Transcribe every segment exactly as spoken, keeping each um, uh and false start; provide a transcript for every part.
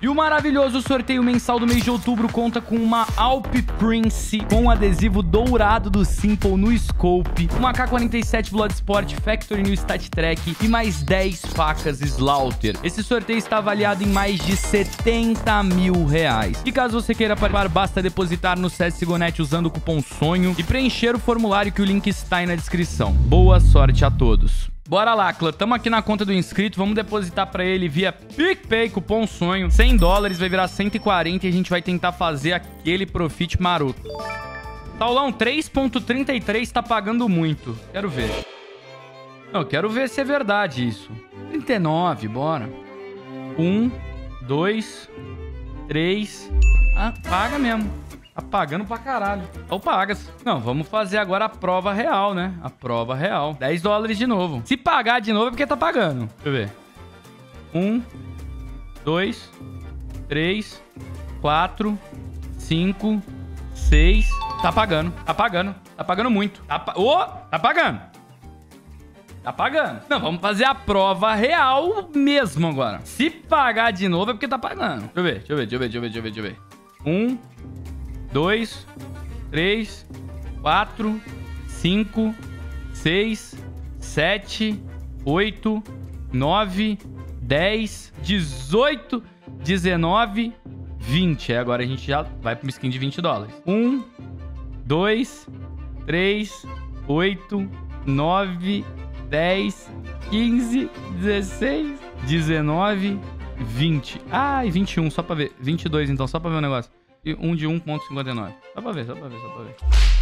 E o maravilhoso sorteio mensal do mês de outubro conta com uma Alp Prince com adesivo dourado do Simple no scope, uma A K quarenta e sete Bloodsport Factory no Stat Track e mais dez facas Slaughter. Esse sorteio está avaliado em mais de setenta mil reais. E caso você queira participar, basta depositar no C S G O Net usando o cupom SONHO e preencher o formulário que o link está aí na descrição. Boa sorte a todos! Bora lá, clã. Tamo aqui na conta do inscrito. Vamos depositar pra ele via PicPay, cupom SONHO. cem dólares vai virar cento e quarenta e a gente vai tentar fazer aquele profit maroto. Saulão, três ponto trinta e três tá pagando muito. Quero ver. Não, quero ver se é verdade isso. trinta e nove, bora. Um, dois, três. Ah, paga mesmo. Tá pagando pra caralho. Ou pagas. Não, vamos fazer agora a prova real, né? A prova real. dez dólares de novo. Se pagar de novo é porque tá pagando. Deixa eu ver. Um, dois, três, quatro, cinco, seis. Tá pagando. Tá pagando. Tá pagando muito. Tá, pa... oh, tá pagando. Tá pagando. Não, vamos fazer a prova real mesmo agora. Se pagar de novo é porque tá pagando. Deixa eu ver. Deixa eu ver. Deixa eu ver. Deixa eu ver. Deixa eu ver. Deixa eu ver. Um... dois, três, quatro, cinco, seis, sete, oito, nove, dez, dezoito, dezenove, vinte. É, agora a gente já vai para uma skin de vinte dólares. um, dois, três, oito, nove, dez, quinze, dezesseis, dezenove, vinte. Ah, e vinte e um, só para ver. vinte e dois, então, só para ver o negócio. E um de um ponto cinquenta e nove. Só pra ver, só pra ver, só pra ver.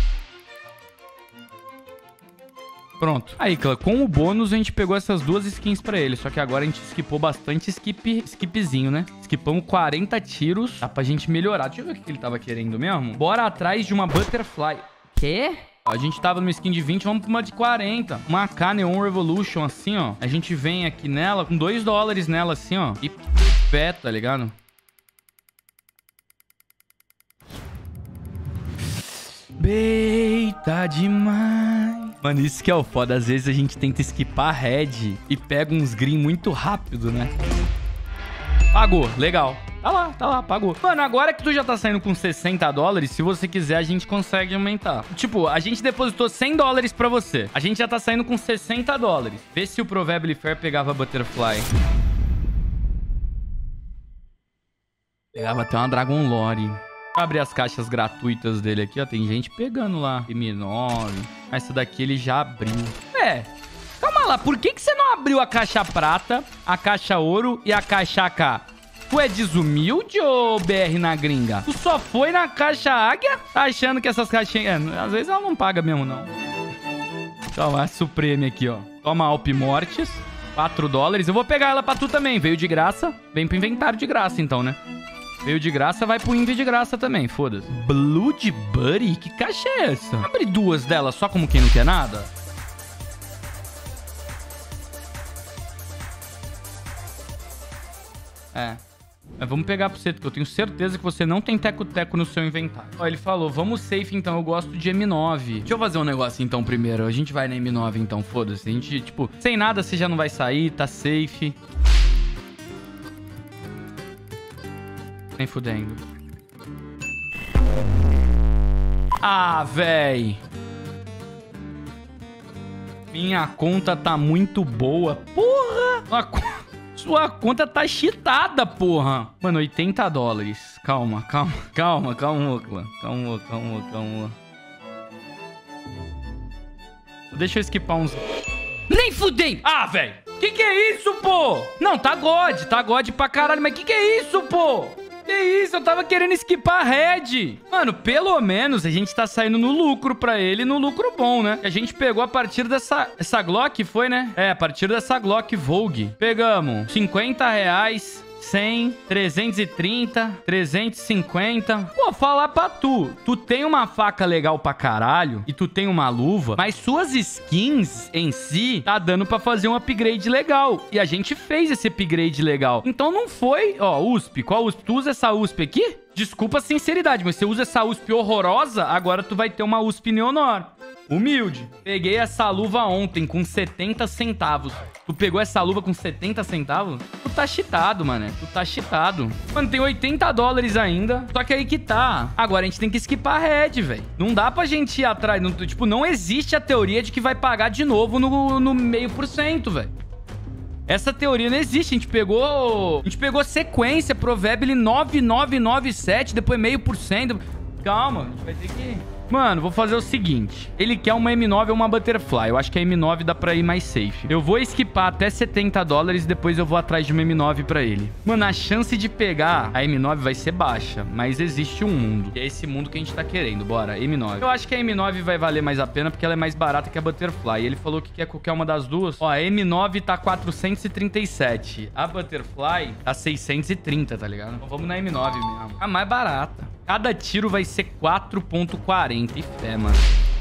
Pronto. Aí, clã, com o bônus a gente pegou essas duas skins pra ele. Só que agora a gente skipou bastante skip, skipzinho, né? Skipamos quarenta tiros. Dá pra gente melhorar. Deixa eu ver o que ele tava querendo mesmo. Bora atrás de uma Butterfly. Quê? A gente tava numa skin de vinte, vamos pra uma de quarenta. Uma A K Neon Revolution, assim, ó. A gente vem aqui nela, com dois dólares nela, assim, ó. E pé, tá ligado? Beita demais. Mano, isso que é o foda. Às vezes a gente tenta skipar red e pega uns green muito rápido, né? Pagou, legal. Tá lá, tá lá, pagou. Mano, agora que tu já tá saindo com sessenta dólares, se você quiser, a gente consegue aumentar. Tipo, a gente depositou cem dólares pra você. A gente já tá saindo com sessenta dólares. Vê se o Probably Fair pegava Butterfly. Pegava até uma Dragon Lore. Vou abrir as caixas gratuitas dele aqui, ó. Tem gente pegando lá. M nove. Essa daqui ele já abriu. É. Calma lá. Por que que você não abriu a caixa prata, a caixa ouro e a caixa A K? Tu é desumilde ou B R na gringa? Tu só foi na caixa águia achando que essas caixinhas... É, às vezes ela não paga mesmo, não. Toma, a Supreme aqui, ó. Toma Alp Mortis. quatro dólares. Eu vou pegar ela pra tu também. Veio de graça. Vem pro inventário de graça, então, né? Veio de graça, vai pro Invi de graça também, foda-se. Blood Buddy? Que caixa é essa? Abre duas delas só como quem não quer nada? É. Mas vamos pegar pra você, porque eu tenho certeza que você não tem teco-teco no seu inventário. Ó, ele falou, vamos safe então, eu gosto de M nove. Deixa eu fazer um negócio então primeiro. A gente vai na M nove então, foda-se. A gente, tipo, sem nada você já não vai sair, tá safe. Nem fudendo. Ah, véi. Minha conta tá muito boa. Porra! Sua, co... Sua conta tá cheatada, porra. Mano, oitenta dólares. Calma, calma, calma, calma, clã. Calma, calma, calma. Deixa eu esquipar uns... Nem fudei! Ah, velho! Que que é isso, pô? Não, tá God, tá God pra caralho. Mas que que é isso, pô? Que isso? Eu tava querendo esquipar a Red. Mano, pelo menos a gente tá saindo no lucro pra ele, no lucro bom, né? A gente pegou a partir dessa... Essa Glock foi, né? É, a partir dessa Glock Vogue. Pegamos cinquenta reais... cem, trezentos e trinta, trezentos e cinquenta. Pô, falar pra tu. Tu tem uma faca legal pra caralho e tu tem uma luva, mas suas skins em si tá dando pra fazer um upgrade legal. E a gente fez esse upgrade legal. Então não foi... Ó, U S P. Qual U S P? Tu usa essa U S P aqui? Desculpa a sinceridade, mas você usa essa U S P horrorosa, agora tu vai ter uma U S P Neonor. Humilde. Peguei essa luva ontem com setenta centavos. Tu pegou essa luva com setenta centavos? Tu tá cheatado, mano. Tu tá cheatado. Mano, tem oitenta dólares ainda. Só que aí que tá. Agora a gente tem que skipar a red, velho. Não dá pra gente ir atrás. Não, tipo, não existe a teoria de que vai pagar de novo no, no meio por cento, velho. Essa teoria não existe. A gente pegou... A gente pegou sequência, Provable nove nove nove sete, depois meio por cento. Calma, a gente vai ter que... Mano, vou fazer o seguinte. Ele quer uma M nove ou uma Butterfly. Eu acho que a M nove dá pra ir mais safe. Eu vou skipar até setenta dólares. Depois eu vou atrás de uma M nove pra ele. Mano, a chance de pegar a M nove vai ser baixa. Mas existe um mundo. E é esse mundo que a gente tá querendo. Bora, M nove. Eu acho que a M nove vai valer mais a pena porque ela é mais barata que a Butterfly. E ele falou que quer qualquer uma das duas. Ó, a M nove tá quatrocentos e trinta e sete. A Butterfly tá seiscentos e trinta, tá ligado? Então vamos na M nove mesmo. A mais barata. Cada tiro vai ser quatro ponto quarenta. E fé, mano.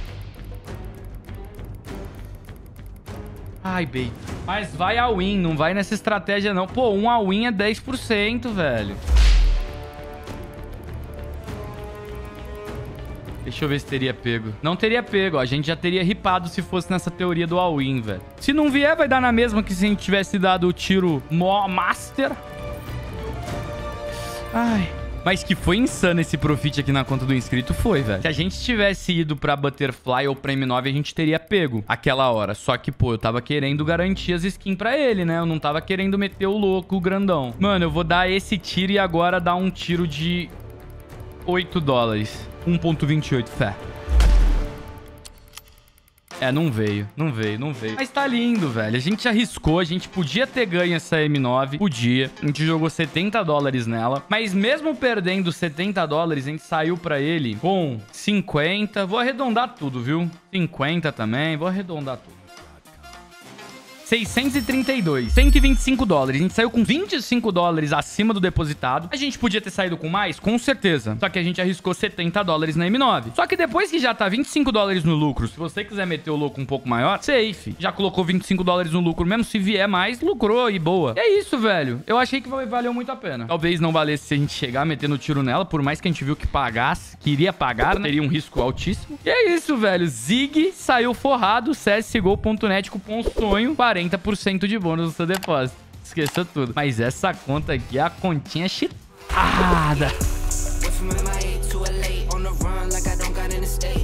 Ai, bait. Mas vai a win, não vai nessa estratégia, não. Pô, um all-in é dez por cento, velho. Deixa eu ver se teria pego. Não teria pego, ó. A gente já teria ripado se fosse nessa teoria do all-in, velho. Se não vier, vai dar na mesma que se a gente tivesse dado o tiro Master. Ai... Mas que foi insano esse profit aqui na conta do inscrito, foi, velho. Se a gente tivesse ido pra Butterfly ou pra M nove, a gente teria pego aquela hora. Só que, pô, eu tava querendo garantir as skins pra ele, né? Eu não tava querendo meter o louco, o grandão. Mano, eu vou dar esse tiro e agora dar um tiro de oito dólares. um ponto vinte e oito, fé. É, não veio, não veio, não veio. Mas tá lindo, velho. A gente arriscou, a gente podia ter ganho essa M nove. Podia. A gente jogou setenta dólares nela. Mas mesmo perdendo setenta dólares, a gente saiu pra ele com cinquenta. Vou arredondar tudo, viu? cinquenta também. Vou arredondar tudo. seiscentos e trinta e dois. cento e vinte e cinco dólares. A gente saiu com vinte e cinco dólares acima do depositado. A gente podia ter saído com mais? Com certeza. Só que a gente arriscou setenta dólares na M nove. Só que depois que já tá vinte e cinco dólares no lucro, se você quiser meter o louco um pouco maior, safe. Já colocou vinte e cinco dólares no lucro mesmo. Se vier mais, lucrou e boa. E é isso, velho. Eu achei que valeu muito a pena. Talvez não valesse se a gente chegar metendo tiro nela, por mais que a gente viu que pagasse, queria pagar, né? Teria um risco altíssimo. E é isso, velho. Zig saiu forrado. C S G O ponto net com um sonho. quarenta por cento de bônus no seu depósito. Esqueça tudo. Mas essa conta aqui é a continha cheatada.